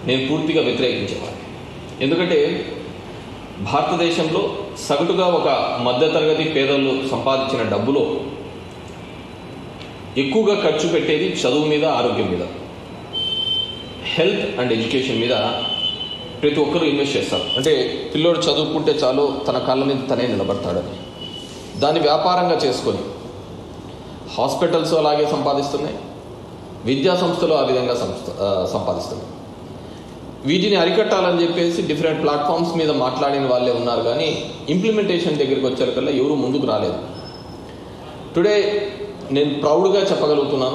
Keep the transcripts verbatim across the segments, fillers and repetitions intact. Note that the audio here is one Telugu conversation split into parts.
నేను పూర్తిగా వ్యతిరేకించేవాడిని. ఎందుకంటే భారతదేశంలో సగటుగా ఒక మధ్యతరగతి పేదలు సంపాదించిన డబ్బులో ఎక్కువగా ఖర్చు పెట్టేది చదువు మీద, ఆరోగ్యం మీద, హెల్త్ అండ్ ఎడ్యుకేషన్ మీద ప్రతి ఒక్కరూ ఇన్వెస్ట్ చేస్తారు. అంటే పిల్లోడు చదువుకుంటే చాలు తన కాళ్ళ మీద తనే నిలబడతాడని దాన్ని వ్యాపారంగా చేసుకొని హాస్పిటల్స్ అలాగే సంపాదిస్తున్నాయి, విద్యా సంస్థలు ఆ విధంగా సంస్థ సంపాదిస్తున్నాయి. వీటిని అరికట్టాలని చెప్పేసి డిఫరెంట్ ప్లాట్ఫామ్స్ మీద మాట్లాడిన వాళ్ళే ఉన్నారు, కానీ ఇంప్లిమెంటేషన్ దగ్గరికి వచ్చేకల్లా ఎవరు ముందుకు రాలేదు. టుడే నేను ప్రౌడ్గా చెప్పగలుగుతున్నాను,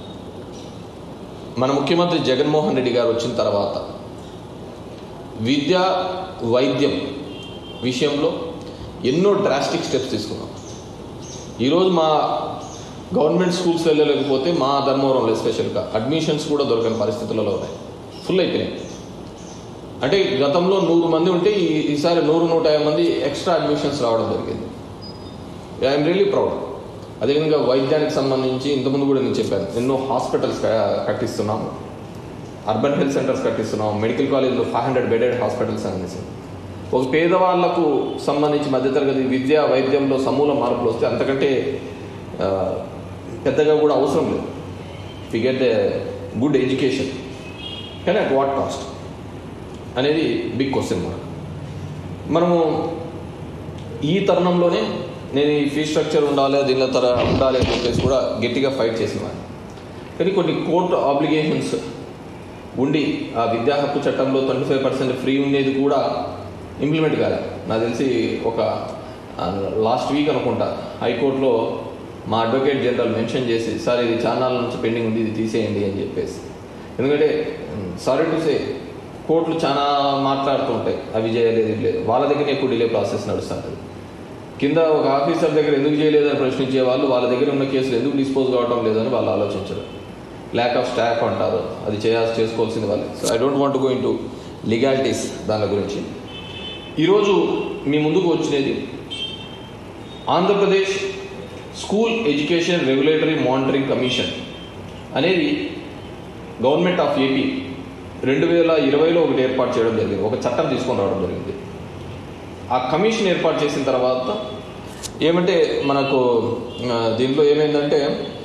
మన ముఖ్యమంత్రి జగన్మోహన్ రెడ్డి గారు వచ్చిన తర్వాత విద్య, వైద్యం విషయంలో ఎన్నో డ్రాస్టిక్ స్టెప్స్ తీసుకున్నాం. ఈరోజు మా గవర్నమెంట్ స్కూల్స్ వెళ్ళలేకపోతే మా ధర్మవరంలో ఎస్పెషల్గా అడ్మిషన్స్ కూడా దొరకని పరిస్థితులలో ఉన్నాయి, ఫుల్ అయిపోయినాయి. అంటే గతంలో నూరు మంది ఉంటే ఈ ఈసారి నూరు నూట యాభై మంది ఎక్స్ట్రా అడ్మిషన్స్ రావడం జరిగింది. I am really proud. అదేవిధంగా వైద్యానికి సంబంధించి ఇంతకుముందు కూడా నేను చెప్పాను, ఎన్నో హాస్పిటల్స్ కట్టిస్తున్నాము, అర్బన్ హెల్త్ సెంటర్స్ కట్టిస్తున్నాము, మెడికల్ కాలేజ్లో ఫైవ్ హండ్రెడ్ బెడెడ్ హాస్పిటల్స్ అనేసి. ఒక పేదవాళ్లకు సంబంధించి మధ్యతరగతి విద్య, వైద్యంలో సమూల మార్పులు వస్తే అంతకంటే పెద్దగా కూడా అవసరం లేదు. We get a good education, కానీ అట్ వాట్ కాస్ట్ అనేది బిగ్ క్వశ్చన్ మార్క్. మనము ఈ తరుణంలోనే నేను ఈ ఫీ స్ట్రక్చర్ ఉండాలి, దీనిలో తర ఉండాలి అని చెప్పేసి కూడా గట్టిగా ఫైట్ చేసేవాడిని. కానీ కొన్ని కోర్టు ఆబ్లిగేషన్స్ ఉండి ఆ విద్యా హక్కు చట్టంలో ట్వంటీ ఫైవ్ పర్సెంట్ ఫ్రీ ఉండేది కూడా ఇంప్లిమెంట్ కాలేదు. నాకు తెలిసి ఒక లాస్ట్ వీక్ అనుకుంటా హైకోర్టులో మా అడ్వకేట్ జనరల్ మెన్షన్ చేసి, సార్ ఇది చాన్నాళ్ళ నుంచి పెండింగ్ ఉంది, ఇది తీసేయండి అని చెప్పేసి. ఎందుకంటే సారీ టు సే కోర్టులు చాలా మాట్లాడుతూ ఉంటాయి, అవి చేయలేదు, ఇది లేదు, వాళ్ళ దగ్గర ఎక్కువ డిలే ప్రాసెస్ నడుస్తుంది. కింద ఒక ఆఫీసర్ దగ్గర ఎందుకు చేయలేదని ప్రశ్నించే వాళ్ళు వాళ్ళ దగ్గర ఉన్న కేసులు ఎందుకు డిస్పోజ్ కావడం లేదని వాళ్ళు ఆలోచించరు. ల్యాక్ ఆఫ్ స్టాఫ్ అంటారు, అది చేయాల్సి చేసుకోవాల్సింది వాళ్ళు. So I don't want to go in to legalities దాని గురించి. ఈరోజు మీ ముందుకు వచ్చినది Andhra Pradesh school education regulatory monitoring commission అనేది గవర్నమెంట్ ఆఫ్ ఏపీ రెండు వేల ఇరవైలో ఒకటి ఏర్పాటు చేయడం జరిగింది, ఒక చట్టం తీసుకొని రావడం జరిగింది. ఆ కమిషన్ ఏర్పాటు చేసిన తర్వాత ఏమంటే మనకు దీంట్లో ఏమైందంటే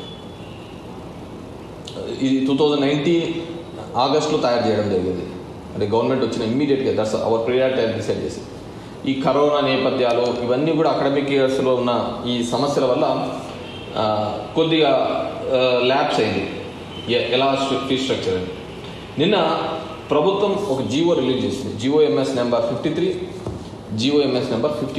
ఇది టూ థౌజండ్ నైన్టీన్ ఆగస్టులో తయారు చేయడం జరిగింది. అంటే గవర్నమెంట్ వచ్చిన ఇమ్మీడియట్గా దట్స్ అవర్ ప్రియారిటీ అని డిసైడ్ చేసి, ఈ కరోనా నేపథ్యాలు ఇవన్నీ కూడా అకాడమిక్ ఇయర్స్లో ఉన్న ఈ సమస్యల వల్ల కొద్దిగా ల్యాబ్స్ అయింది ఎలా ఫీ స్ట్రక్చర్ అని. నిన్న ప్రభుత్వం ఒక జీవో రిలీజ్ చేసింది, GO MS number fifty three GO MS number fifty